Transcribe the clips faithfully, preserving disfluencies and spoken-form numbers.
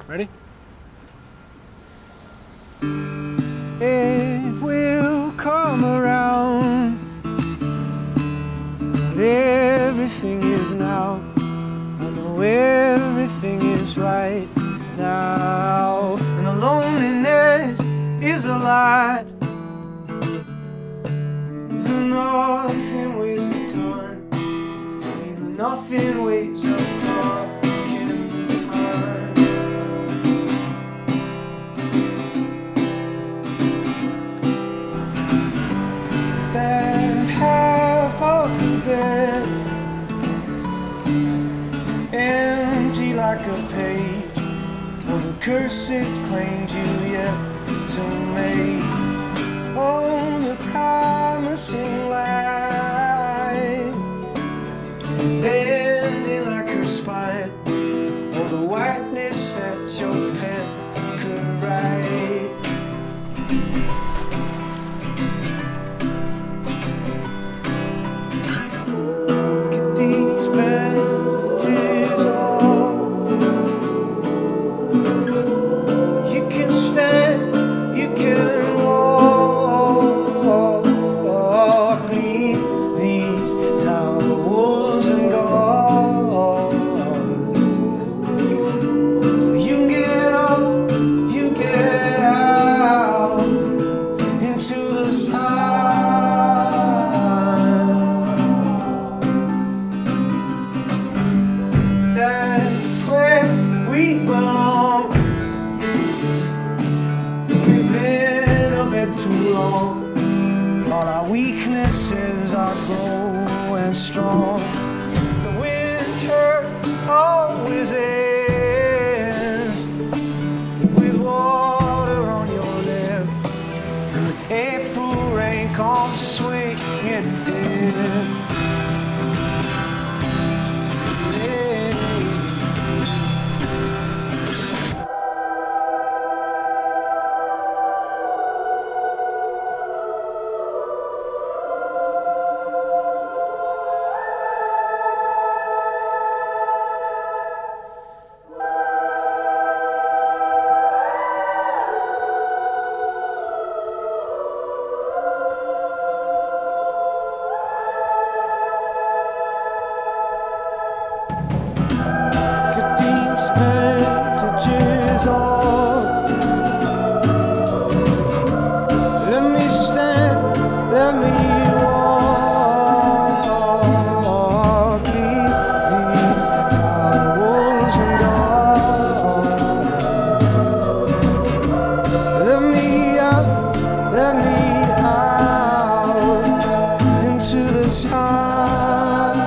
Ready? It will come around, but everything is now. I know everything is right now, and the loneliness is a lot. There's nothing wasting time, ain't nothing wasting fucking time. That half of the bed, empty like a page of the curse it claimed you yet to make. Oh, the promising lies, bending like her spine, all the whiteness that your pen could write. Get these bandages on. You can stand, you can walk, bleed these towels and gauze. You can get up, you get out into the sun. That's where we belong. We've been a bit too long. All our weaknesses are growing strong. The winter always ends with water on your lips, and the April rain comes swinging in. Bandages on. Let me stand, let me walk, leave these towels and gauze. Let me out, let me out into the sun.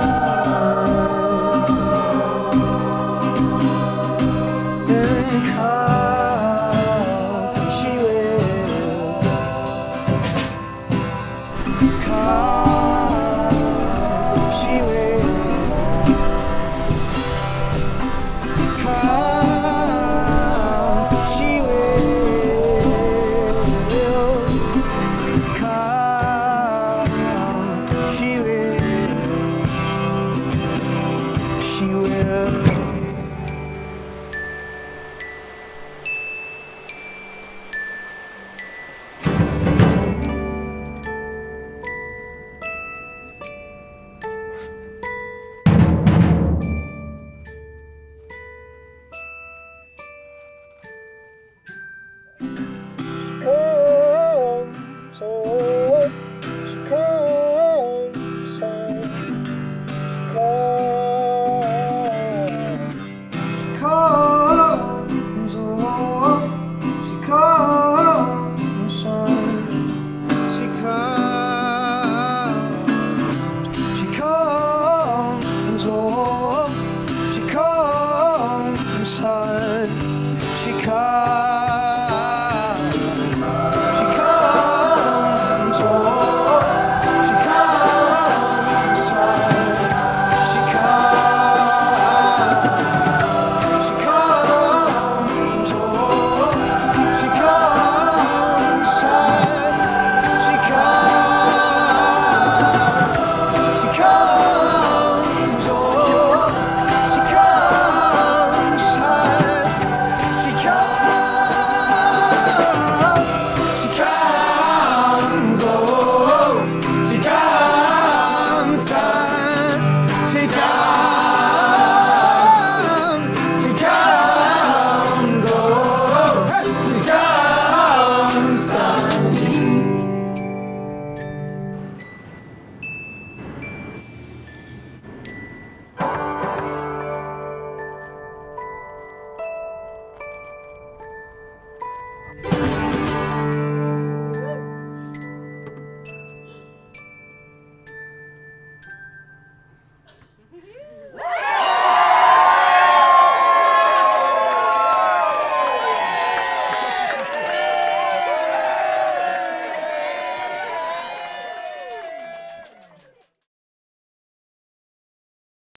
Thank you.